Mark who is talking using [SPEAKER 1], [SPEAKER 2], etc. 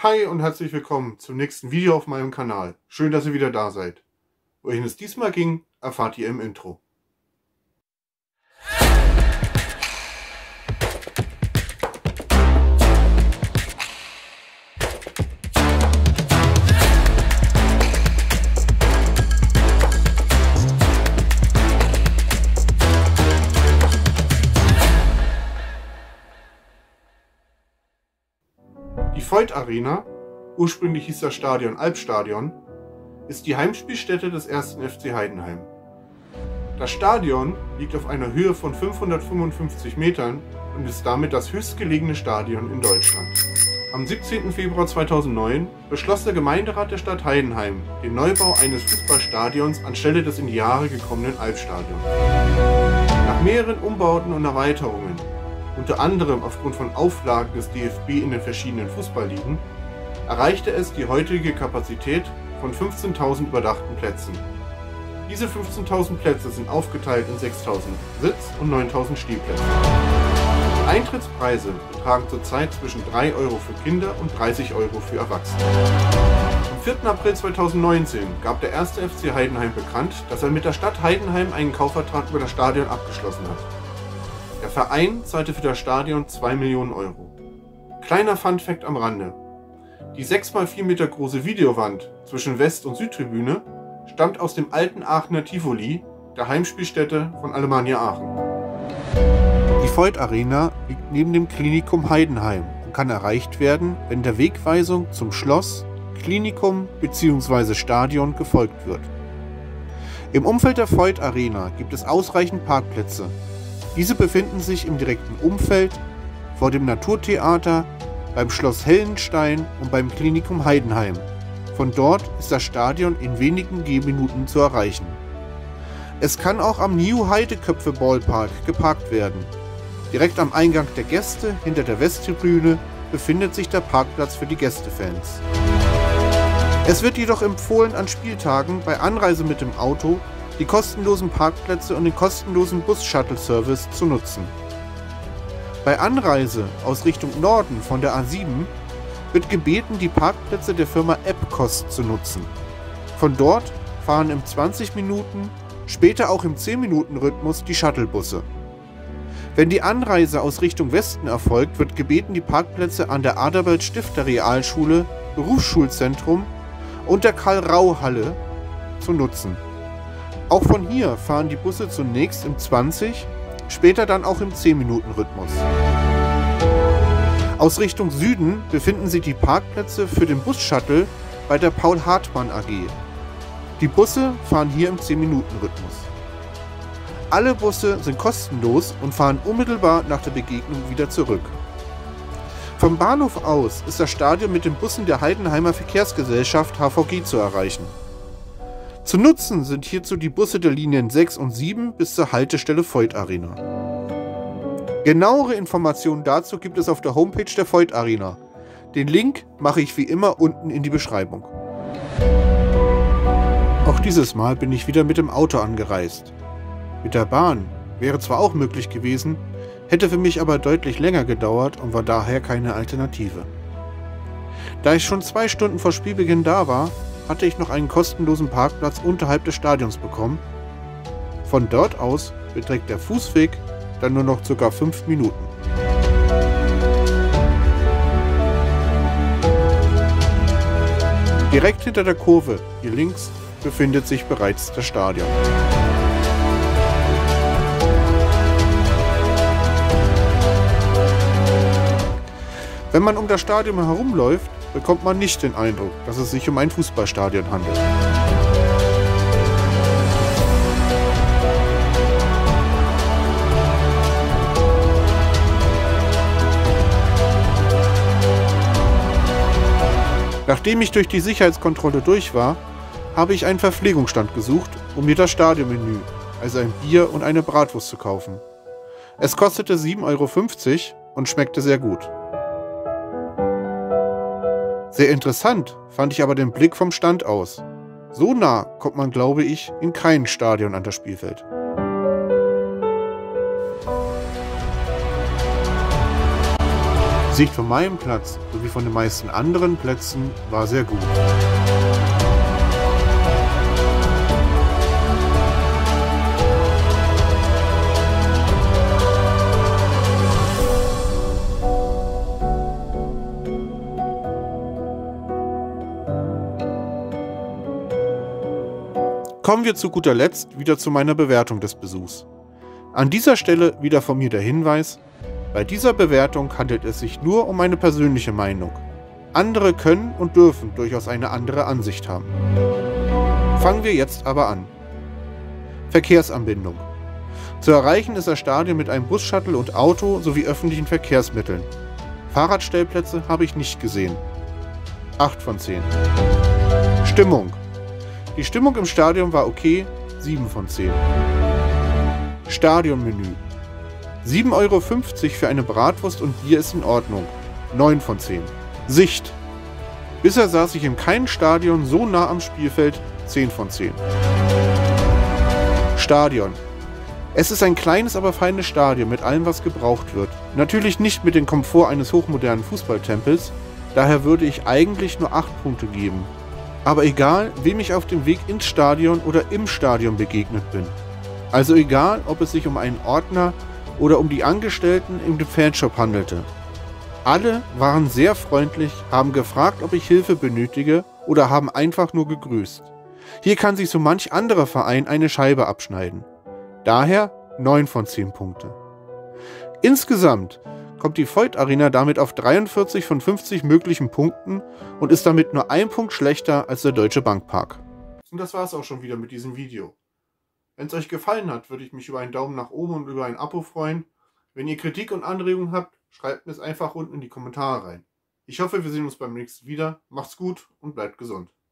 [SPEAKER 1] Hi und herzlich willkommen zum nächsten Video auf meinem Kanal. Schön, dass ihr wieder da seid. Wohin es diesmal ging, erfahrt ihr im Intro. Die Voith Arena, ursprünglich hieß das Stadion Albstadion, ist die Heimspielstätte des 1. FC Heidenheim. Das Stadion liegt auf einer Höhe von 555 Metern und ist damit das höchstgelegene Stadion in Deutschland. Am 17. Februar 2009 beschloss der Gemeinderat der Stadt Heidenheim den Neubau eines Fußballstadions anstelle des in die Jahre gekommenen Albstadions. Nach mehreren Umbauten und Erweiterungen, unter anderem aufgrund von Auflagen des DFB in den verschiedenen Fußballligen, erreichte es die heutige Kapazität von 15.000 überdachten Plätzen. Diese 15.000 Plätze sind aufgeteilt in 6.000 Sitz- und 9.000 Stehplätze. Die Eintrittspreise betragen zurzeit zwischen 3 Euro für Kinder und 30 Euro für Erwachsene. Am 4. April 2019 gab der 1. FC Heidenheim bekannt, dass er mit der Stadt Heidenheim einen Kaufvertrag über das Stadion abgeschlossen hat. Der Verein zahlte für das Stadion 2 Millionen Euro. Kleiner Funfact am Rande: Die 6 x 4 Meter große Videowand zwischen West- und Südtribüne stammt aus dem alten Aachener Tivoli, der Heimspielstätte von Alemannia Aachen. Die Voith Arena liegt neben dem Klinikum Heidenheim und kann erreicht werden, wenn der Wegweisung zum Schloss, Klinikum bzw. Stadion gefolgt wird. Im Umfeld der Voith Arena gibt es ausreichend Parkplätze. Diese befinden sich im direkten Umfeld, vor dem Naturtheater, beim Schloss Hellenstein und beim Klinikum Heidenheim. Von dort ist das Stadion in wenigen Gehminuten zu erreichen. Es kann auch am New Heideköpfe Ballpark geparkt werden. Direkt am Eingang der Gäste hinter der Westtribüne befindet sich der Parkplatz für die Gästefans. Es wird jedoch empfohlen, an Spieltagen bei Anreise mit dem Auto die kostenlosen Parkplätze und den kostenlosen Bus-Shuttle-Service zu nutzen. Bei Anreise aus Richtung Norden von der A7 wird gebeten, die Parkplätze der Firma Epcos zu nutzen. Von dort fahren im 20 Minuten, später auch im 10-Minuten-Rhythmus die Shuttlebusse. Wenn die Anreise aus Richtung Westen erfolgt, wird gebeten, die Parkplätze an der Adalbert-Stifter-Realschule, Berufsschulzentrum und der Karl-Rau-Halle zu nutzen. Auch von hier fahren die Busse zunächst im 20, später dann auch im 10-Minuten-Rhythmus. Aus Richtung Süden befinden sich die Parkplätze für den Bus-Shuttle bei der Paul-Hartmann AG. Die Busse fahren hier im 10-Minuten-Rhythmus. Alle Busse sind kostenlos und fahren unmittelbar nach der Begegnung wieder zurück. Vom Bahnhof aus ist das Stadion mit den Bussen der Heidenheimer Verkehrsgesellschaft HVG zu erreichen. Zu nutzen sind hierzu die Busse der Linien 6 und 7 bis zur Haltestelle Voith Arena. Genauere Informationen dazu gibt es auf der Homepage der Voith Arena. Den Link mache ich wie immer unten in die Beschreibung. Auch dieses Mal bin ich wieder mit dem Auto angereist. Mit der Bahn wäre zwar auch möglich gewesen, hätte für mich aber deutlich länger gedauert und war daher keine Alternative. Da ich schon 2 Stunden vor Spielbeginn da war, hatte ich noch einen kostenlosen Parkplatz unterhalb des Stadions bekommen. Von dort aus beträgt der Fußweg dann nur noch ca. 5 Minuten. Direkt hinter der Kurve, hier links, befindet sich bereits das Stadion. Wenn man um das Stadion herumläuft, bekommt man nicht den Eindruck, dass es sich um ein Fußballstadion handelt. Nachdem ich durch die Sicherheitskontrolle durch war, habe ich einen Verpflegungsstand gesucht, um mir das Stadionmenü, also ein Bier und eine Bratwurst zu kaufen. Es kostete 7,50 € und schmeckte sehr gut. Sehr interessant fand ich aber den Blick vom Stand aus. So nah kommt man, glaube ich, in kein Stadion an das Spielfeld. Die Sicht von meinem Platz sowie von den meisten anderen Plätzen war sehr gut. Kommen wir zu guter Letzt wieder zu meiner Bewertung des Besuchs. An dieser Stelle wieder von mir der Hinweis: Bei dieser Bewertung handelt es sich nur um eine persönliche Meinung. Andere können und dürfen durchaus eine andere Ansicht haben. Fangen wir jetzt aber an. Verkehrsanbindung. Zu erreichen ist das Stadion mit einem Bus, Shuttle und Auto sowie öffentlichen Verkehrsmitteln. Fahrradstellplätze habe ich nicht gesehen. 8 von 10. Stimmung. Die Stimmung im Stadion war okay, 7 von 10. Stadionmenü. 7,50 € für eine Bratwurst und Bier ist in Ordnung, 9 von 10. Sicht. Bisher saß ich in keinem Stadion so nah am Spielfeld, 10 von 10. Stadion. Es ist ein kleines, aber feines Stadion mit allem, was gebraucht wird. Natürlich nicht mit dem Komfort eines hochmodernen Fußballtempels, daher würde ich eigentlich nur 8 Punkte geben. Aber egal, wem ich auf dem Weg ins Stadion oder im Stadion begegnet bin. Also egal, ob es sich um einen Ordner oder um die Angestellten im Fanshop handelte. Alle waren sehr freundlich, haben gefragt, ob ich Hilfe benötige oder haben einfach nur gegrüßt. Hier kann sich so manch anderer Verein eine Scheibe abschneiden. Daher 9 von 10 Punkte. Insgesamt kommt die Voith Arena damit auf 43 von 50 möglichen Punkten und ist damit nur 1 Punkt schlechter als der Deutsche Bankpark. Und das war es auch schon wieder mit diesem Video. Wenn es euch gefallen hat, würde ich mich über einen Daumen nach oben und über ein Abo freuen. Wenn ihr Kritik und Anregungen habt, schreibt mir es einfach unten in die Kommentare rein. Ich hoffe, wir sehen uns beim nächsten wieder. Macht's gut und bleibt gesund.